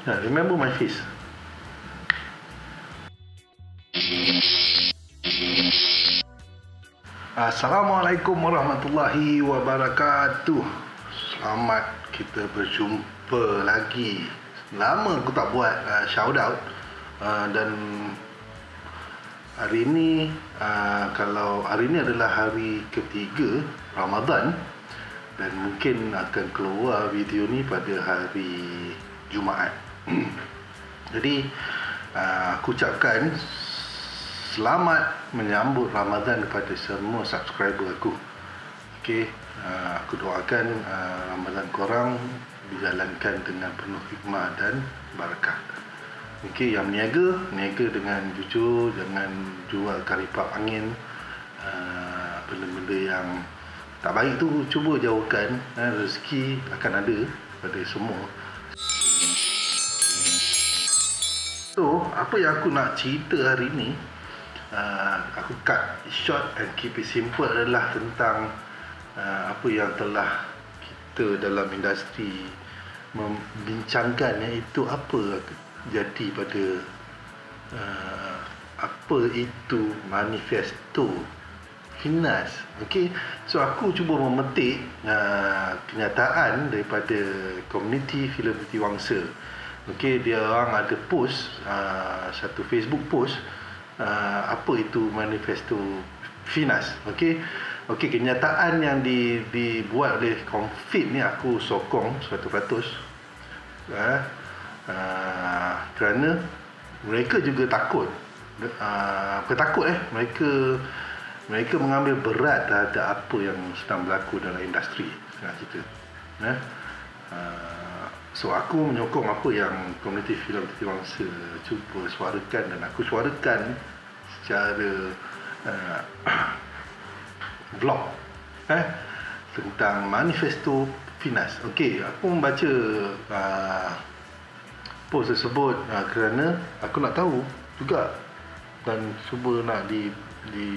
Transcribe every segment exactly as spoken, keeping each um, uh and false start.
Yeah, remember my face. Assalamualaikum warahmatullahi wabarakatuh. Selamat kita berjumpa lagi. Lama aku tak buat uh, shout out uh, dan hari ini uh, kalau hari ini adalah hari ketiga Ramadan dan mungkin akan keluar video ni pada hari Jumaat. Jadi uh, aku ucapkan selamat menyambut Ramadan kepada semua subscriber aku. Okey, uh, aku doakan uh, Ramadan korang dijalankan dengan penuh hikmah dan barakah. Okey, yang niaga, niaga dengan jujur, jangan jual karipap angin. Uh, benda-benda yang tak baik tu cuba jauhkan. Uh, rezeki akan ada pada semua. So, apa yang aku nak cerita hari ni, Uh, aku cut short and keep it simple adalah tentang uh, apa yang telah kita dalam industri membincangkan, iaitu apa jadi pada uh, apa itu manifesto Finas. Okay? So aku cuba memetik uh, kenyataan daripada komuniti filem Setiawangsa. Okay, dia orang ada post uh, satu Facebook post. Uh, apa itu manifesto Finas. Okey. Okey, kenyataan yang di, dibuat oleh Confit ni aku sokong seratus peratus. Uh, uh, kerana mereka juga takut. Uh, takut eh mereka mereka mengambil berat terhadap apa yang sedang berlaku dalam industri setengah cerita. Uh, uh, So aku menyokong apa yang komuniti filem Setiawangsa cuba suarakan, dan aku suarakan secara uh, blog eh, tentang manifesto Finas. Okey, aku membaca uh, post tersebut uh, kerana aku nak tahu juga dan cuba nak di di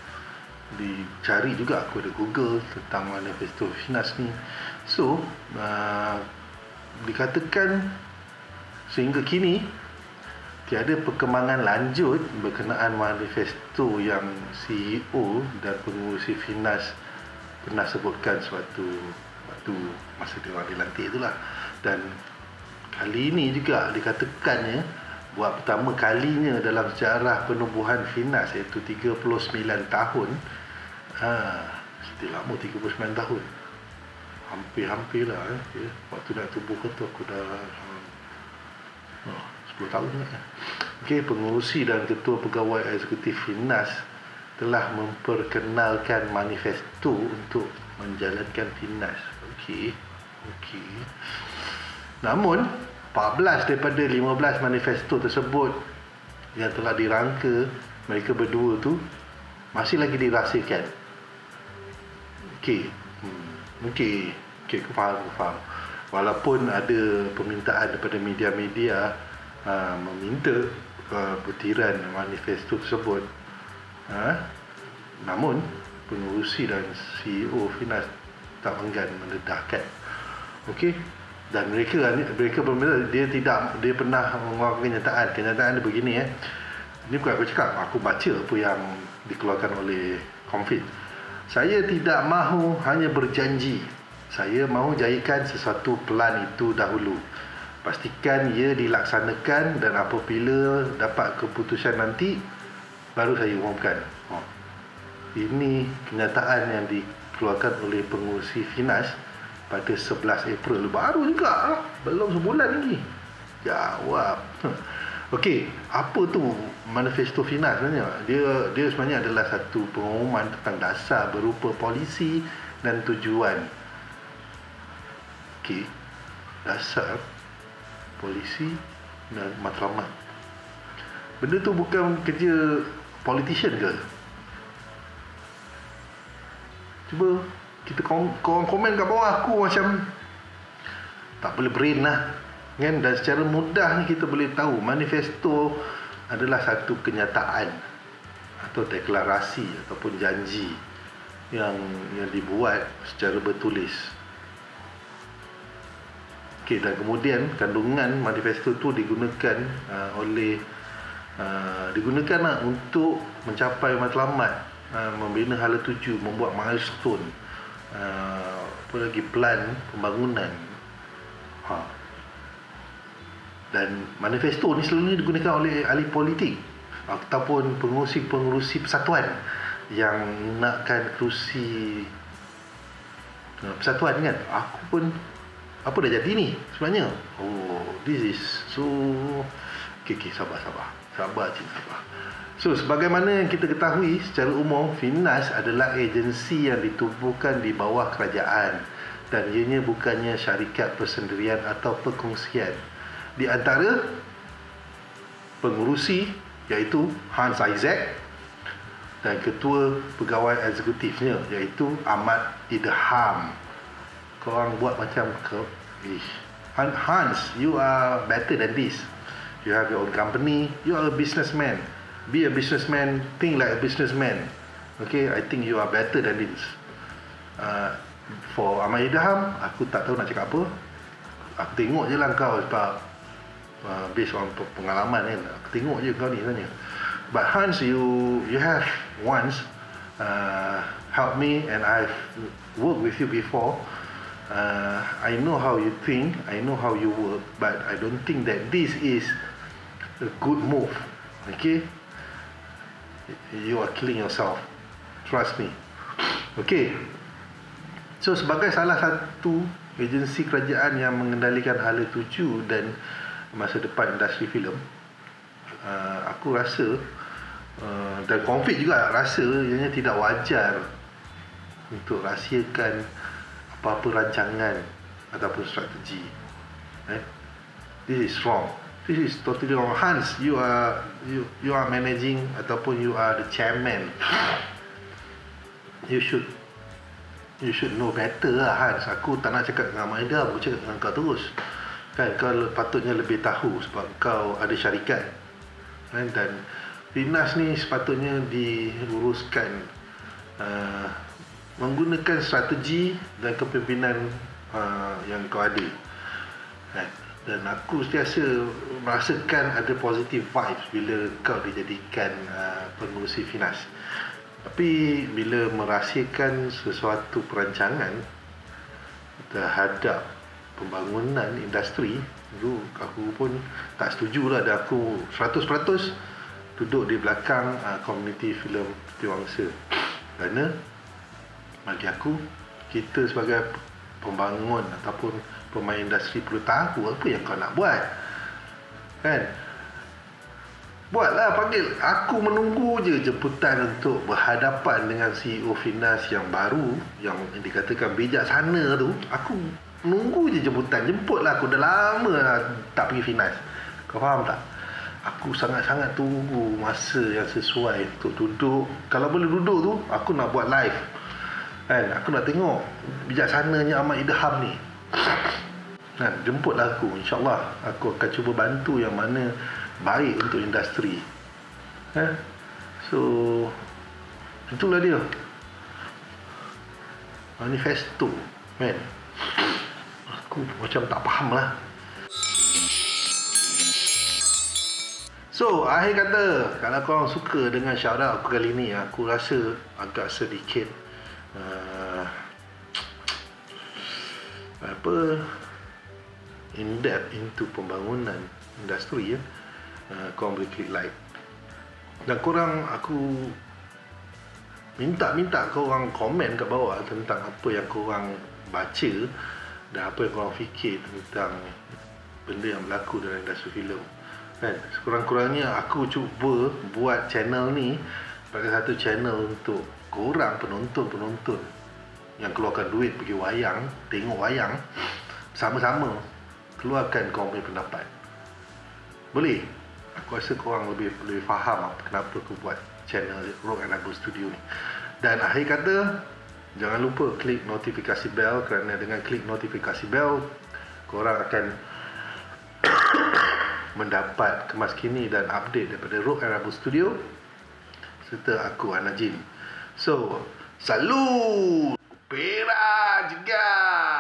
dicari juga. Aku ada Google tentang manifesto Finas ni. So uh, dikatakan sehingga kini tiada perkembangan lanjut berkenaan manifesto yang C E O dan pengurusi Finas pernah sebutkan suatu waktu masa dia orang dilantik itulah. Dan kali ini juga dikatakannya buat pertama kalinya dalam sejarah penubuhan Finas, iaitu tiga puluh sembilan tahun. Ha, sudah lama tiga puluh sembilan tahun. Hampir-hampir lah eh. Ya. Waktu nak tubuh tu aku dah oh, sepuluh tahun kan. Okey, pengurusi dan ketua pegawai eksekutif Finas telah memperkenalkan manifesto untuk menjalankan Finas. Okey. Okey. Namun empat belas daripada lima belas manifesto tersebut yang telah dirangka mereka berdua tu masih lagi dirahsiakan. Okey. Hmm. Okey, okay, aku faham, aku faham. Walaupun ada permintaan daripada media-media uh, meminta uh, butiran manifesto tersebut, uh, namun pengurusi dan C E O Finas tak enggan mendedahkan. Okey, dan mereka mereka bermula dia tidak dia pernah mengeluarkan kenyataan. Kenyataan dia begini eh. Ini bukan aku cakap, aku baca apa yang dikeluarkan oleh Confit. Saya tidak mahu hanya berjanji. Saya mahu jadikan sesuatu pelan itu dahulu. Pastikan ia dilaksanakan, dan apabila dapat keputusan nanti baru saya umumkan. Oh. Ini kenyataan yang dikeluarkan oleh pengurusi Finas pada sebelas April. Baru juga, belum sebulan lagi. Jawab. Okey, apa tu manifesto Finas sebenarnya? Dia dia sebenarnya adalah satu pengumuman tentang dasar berupa polisi dan tujuan. Okey, dasar, polisi dan matlamat. Benda tu bukan kerja politician ke? Cuba kita korang komen kat bawah. Aku macam tak boleh brain lah kan? Dan secara mudah ni kita boleh tahu manifesto adalah satu kenyataan atau deklarasi ataupun janji yang yang dibuat secara bertulis. Okey, dan kemudian kandungan manifesto tu digunakan uh, oleh uh, digunakanlah untuk mencapai matlamat, uh, membina hala tuju, membuat milestone, uh, apa lagi, plan pembangunan. Ha. Dan manifesto ni selalunya digunakan oleh ahli politik ataupun pengurusi-pengurusi persatuan yang nakkan kerusi uh, persatuan kan. Aku pun apa dah jadi ni sebenarnya. Oh, this is so okay, okay, sabar sabar sabar cik sabar. So sebagaimana yang kita ketahui secara umum, Finas adalah agensi yang ditubuhkan di bawah kerajaan dan ianya bukannya syarikat persendirian atau perkongsian. Di antara pengurusi iaitu Hans Isaac dan ketua pegawai eksekutifnya iaitu Ahmad Idham. Korang buat macam ke ish. Hans, you are better than this. You have your own company. You are a businessman. Be a businessman. Think like a businessman. Okay, I think you are better than this. Uh, for Ahmad Idham, aku tak tahu nak cakap apa. Aku tengok je lah kau sebab uh, based on pengalaman kan. Aku tengok je kau ni sebenarnya. But Hans, you you have once uh, helped me and I've worked with you before. Uh, I know how you think, I know how you work, but I don't think that this is a good move. Okay, you are killing yourself. Trust me. Okay. So sebagai salah satu agensi kerajaan yang mengendalikan hala tuju dan masa depan industri filem, uh, aku rasa uh, dan konflik juga rasa ianya tidak wajar untuk rahsiakan apa-apa rancangan ataupun strategi. Eh? This is wrong. This is totally wrong. Hans, you are you you are managing ataupun you are the chairman. You should you should know better lah, Hans. Aku tak nak cakap dengan Maida, aku cakap dengan kau terus. Kan kau patutnya lebih tahu sebab kau ada syarikat. Kan, dan Finas ni sepatutnya diuruskan uh, menggunakan strategi dan kepimpinan uh, yang kau ada. Dan aku sentiasa merasakan ada positive vibes bila kau dijadikan uh, pengurusi Finas. Tapi bila merahsiakan sesuatu perancangan terhadap pembangunan industri, itu aku pun tak setuju lah. Dan aku seratus peratus duduk di belakang uh, komuniti filem Setiausaha. Kerana bagi aku, kita sebagai pembangun ataupun pemain industri perlu tahu apa yang kau nak buat. Kan? Buatlah, panggil. Aku menunggu je jemputan untuk berhadapan dengan C E O Finas yang baru, yang dikatakan bijaksana tu. Aku menunggu je jemputan. Jemputlah aku. Dah lama lah tak pergi Finas. Kau faham tak? Aku sangat-sangat tunggu masa yang sesuai untuk duduk. Kalau boleh duduk tu, aku nak buat live. Kan, aku nak tengok bijaksananya Ahmad Idham ni. Kan, jemputlah aku. InsyaAllah aku akan cuba bantu yang mana baik untuk industri. Eh? So itulah dia manifesto, man. Aku macam tak faham lah. So akhir kata, kalau korang suka dengan shoutout aku kali ni, aku rasa agak sedikit Uh, apa in depth into pembangunan industri ya. Uh, korang boleh klik like. Dan korang, aku minta-minta korang komen kat bawah tentang apa yang korang baca dan apa yang korang fikir tentang benda yang berlaku dalam industri filem. Kan, sekurang-kurangnya aku cuba buat channel ni sebagai satu channel untuk korang penonton-penonton yang keluarkan duit pergi wayang, tengok wayang, sama-sama keluarkan korang punya pendapat. Boleh? Aku rasa korang lebih lebih faham kenapa aku buat channel Rock and Abo Studio ni. Dan akhir kata, jangan lupa klik notifikasi bell, kerana dengan klik notifikasi bell korang akan mendapat kemaskini dan update daripada Rock and Abo Studio serta aku, Anajin. So, salut! Pera juga!